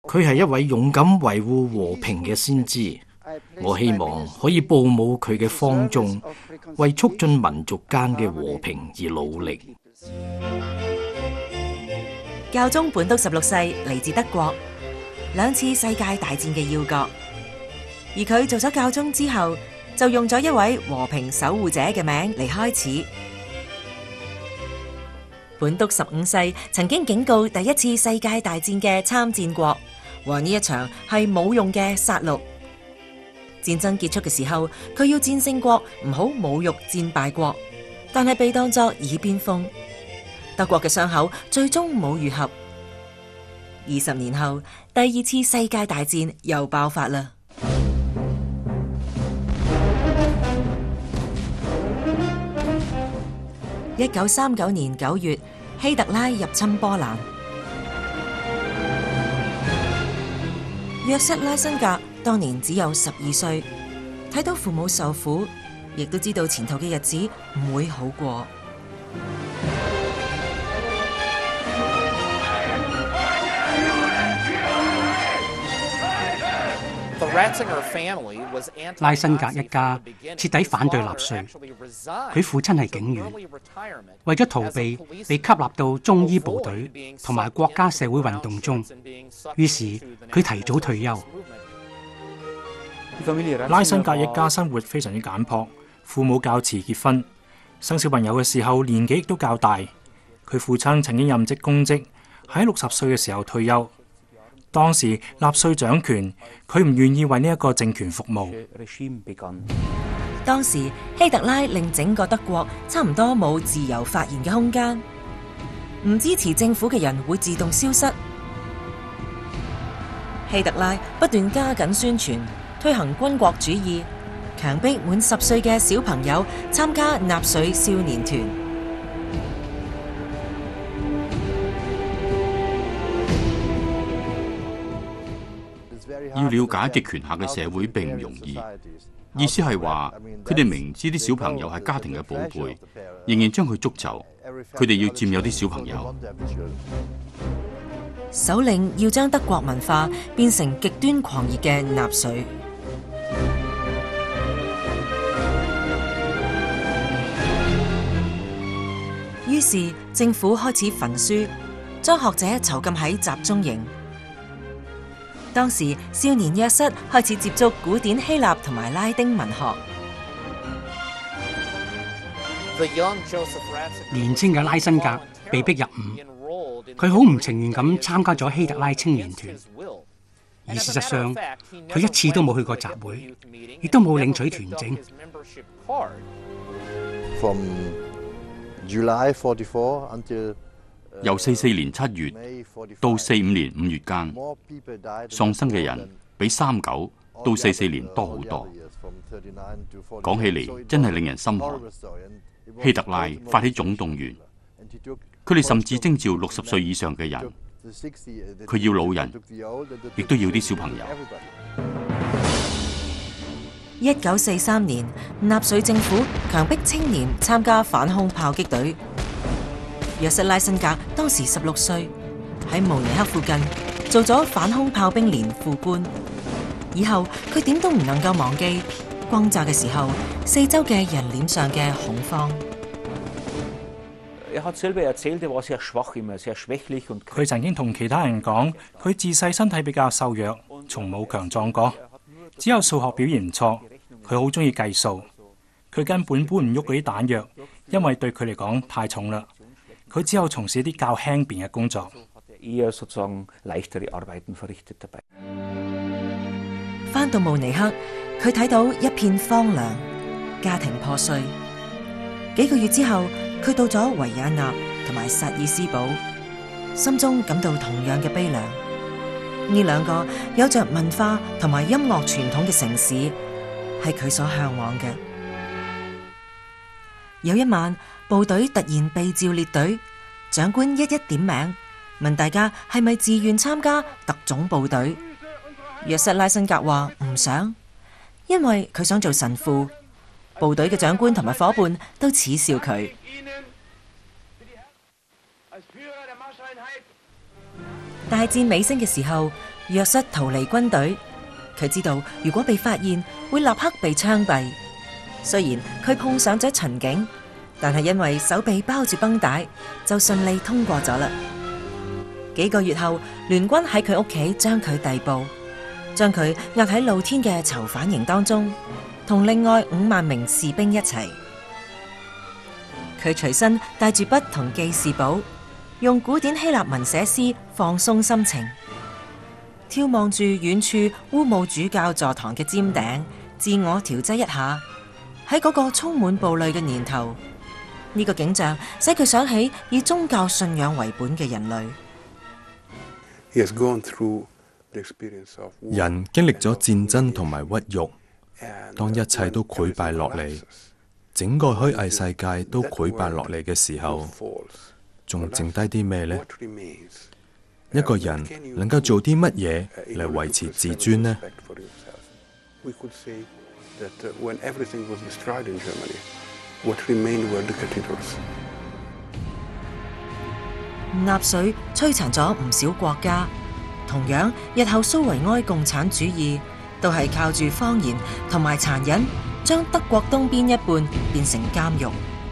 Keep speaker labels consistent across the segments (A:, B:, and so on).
A: 佢係一位勇敢維護和平嘅先知。我希望可以報母佢嘅芳蹤，為促進民族間嘅和平而努力。
B: 教宗本篤16世嚟自德國，2次世界大戰嘅要角，而佢做咗教宗之後，就用咗一位和平守護者嘅名嚟開始。本篤15世曾經警告第1次世界大戰嘅參戰國，話呢一場係冇用嘅殺戮。戰爭結束嘅時候，佢要戰勝國唔好侮辱戰敗國，但係被當作耳邊風。德國嘅傷口最終冇愈合。20年後，第2次世界大戰又爆發啦。1939年9月，希特拉入侵波蘭。約瑟拉辛格當年只有12歲，睇到父母受苦，亦都知道前途嘅日子唔會好過。
C: 拉辛格一家徹底反對納粹，佢父親係警員，為咗逃避被吸納到中醫部隊同埋國家社會運動中，於是佢提早退休。
A: 拉辛格一家生活非常之簡樸，父母較遲結婚，生小朋友嘅時候年紀亦都較大。佢父親曾經任職公職，喺60歲嘅時候退休。當時納粹掌權，佢唔願意為呢一個政權服務。
B: 當時希特拉令整個德國差唔多冇自由發言嘅空間，唔支持政府嘅人會自動消失。希特拉不斷加緊宣傳，推行軍國主義，強迫滿10歲嘅小朋友參加納粹少年團。
D: 要了解極權下嘅社會並唔容易，意思係話佢哋明知啲小朋友係家庭嘅寶貝，仍然將佢捉走，佢哋要佔有啲小朋友。
B: 首領要將德國文化變成極端狂熱嘅納粹。於是政府開始焚書，將學者囚禁喺集中營。當時少年約瑟開始接觸古典希臘同埋拉丁文學。
C: 年輕嘅拉辛格被逼入伍，佢好唔情願咁參加咗希特拉青年團，而事實上佢一次都冇去過集會，亦都冇領取團證。
D: 由44年7月到45年5月間，喪生嘅人比39到44年多好多。講起嚟真係令人心寒。希特拉發起總動員，佢哋甚至徵召60歲以上嘅人，佢要老人，亦都要啲小朋友。
B: 1943年，納粹政府強迫青年參加反空炮擊隊。約瑟拉辛格當時16歲，喺慕尼黑附近做咗反空炮兵連副官。以後佢點都唔能夠忘記轟炸嘅時候，四周嘅人臉上嘅恐慌。
A: 佢曾經同其他人講，佢自細身體比較瘦弱，從冇強壯過，只有數學表現唔錯。佢好中意計數，佢根本搬唔喐嗰啲彈藥，因為對佢嚟講太重啦。佢只有從事啲較輕便嘅工作。
B: 返到慕尼黑，佢睇到一片荒涼，家庭破碎。幾個月之後，佢到咗維也納同埋薩爾斯堡，心中感到同樣嘅悲涼。呢兩個有着文化同埋音樂傳統嘅城市，係佢所向往嘅。有一晚，部隊突然被召列隊，長官一一點名，問大家係咪自願參加特種部隊。約瑟拉辛格話唔想，因為佢想做神父。部隊嘅長官同埋伙伴都恥笑佢。大戰尾聲嘅時候， 約瑟逃離軍隊，佢知道如果被發現會立刻被槍斃。雖然佢碰上咗巡警，但係因為手臂包住繃帶，就順利通過咗啦。幾個月後，聯軍喺佢屋企將佢逮捕，將佢押喺露天嘅囚犯營當中，同另外5萬名士兵一齊。佢隨身帶住筆同記事簿，用古典希臘文寫詩放鬆心情，眺望住遠處烏姆主教座堂嘅尖頂，自我調劑一下。喺嗰個充滿暴戾嘅年頭，呢個景象使佢想起以宗教信仰為本嘅人類。
E: 人經歷咗戰爭同埋屈辱，當一切都潰敗落嚟，整個虛偽世界都潰敗落嚟嘅時候，仲剩低啲咩呢？一個人能夠做啲乜嘢嚟維持自尊呢？
B: 納粹摧殘咗唔少國家，同樣日後蘇維埃共產主義都係靠住謊言同埋殘忍，將德國東邊一半變成監獄。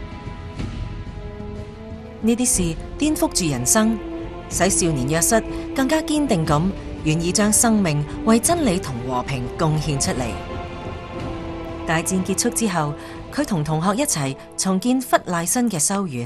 B: 呢啲事顛覆住人生，使少年約瑟更加堅定咁願意將生命為真理同和平貢獻出嚟。大戰結束之後，佢同同學一齊重建弗賴辛嘅修院。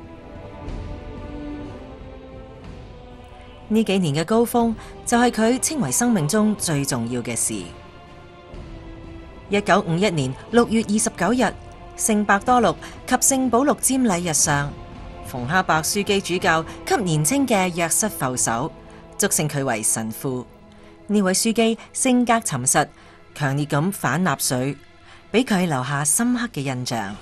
B: 呢幾年嘅高峰就係佢稱為生命中最重要嘅事。1951年6月29日，聖伯多祿及聖保祿瞻禮日上，馮哈伯樞機主教給年輕嘅約瑟覆手，祝聖佢為神父。呢位樞機性格沉實，強烈咁反納粹，俾佢留下深刻嘅印象。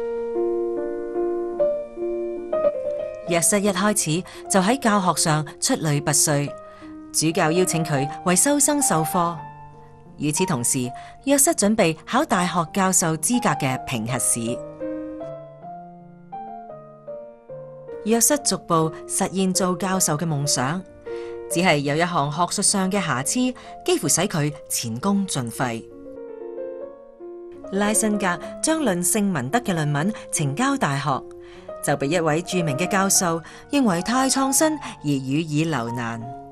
B: 約瑟一開始就喺教學上出類拔萃，主教邀請佢為修生授課。與此同時，約瑟準備考大學教授資格嘅評核試。約瑟逐步實現做教授嘅夢想，只係有一項學術上嘅瑕疵，幾乎使佢前功盡廢。拉辛格將論聖文德嘅論文呈交大學，就被一位著名嘅教授認為太創新而予以留難。